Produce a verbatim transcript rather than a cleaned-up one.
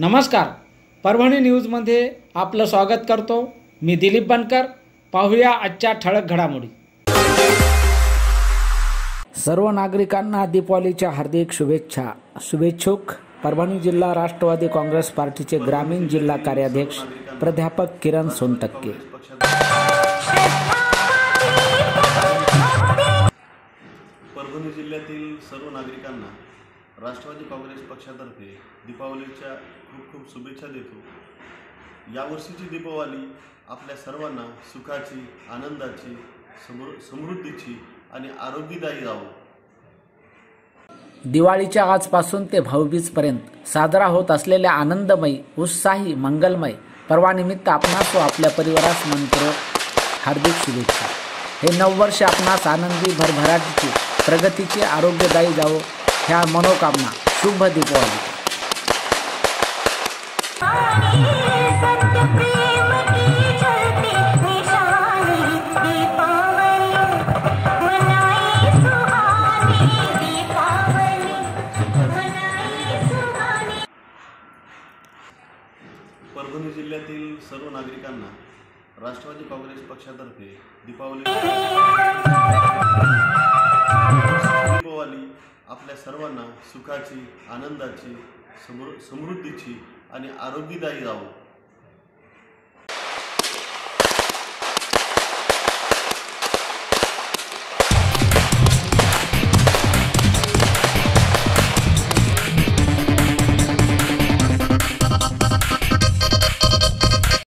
नमस्कार, परभणी न्यूजमध्ये आपलं स्वागत करतो। मी दिलीप बनकर। पाहूया आजच्या ठळक घडामोडी। सर्व नागरिकांना दीपावलीच्या हार्दिक शुभेच्छा। शुभेच्छुक परभणी जिल्हा राष्ट्रवादी काँग्रेस पार्टीचे ग्रामीण जिल्हा कार्याध्यक्ष प्राध्यापक किरण सोनटक्के। परभणी जिल्ह्यातील सर्व नागरिकांना राष्ट्रवादी काँग्रेस पक्षातर्फे दीपावलीच्या खूप खूप शुभेच्छा देतो। यावर्षीची दीपावली आपल्या सर्वांना सुखाची, आनंदाची, समृद्धीची आणि आरोग्यदायी राहो। दिवाळीच्या आजपासून ते भाऊबीजपर्यंत साजरा होत असलेल्या आनंदमयी, उत्साही, मंगलमय पर्वानिमित्त आपणास व आपल्या परिवारास मनपूर्वक हार्दिक शुभेच्छा। हे नववर्ष आपणास आनंदी, भरभराटीची, प्रगतीची, आरोग्यदायी जावो ह्या मनोकामना। शुभ दीपावली। परभणी जिल्ह्यातील सर्व नागरिकांना राष्ट्रवादी काँग्रेस पक्षातर्फे दीपावली दीपावली आपल्या सर्वांना सुखाची, आनंदाची, समृद्धीची आणि आरोग्यदायी राहो।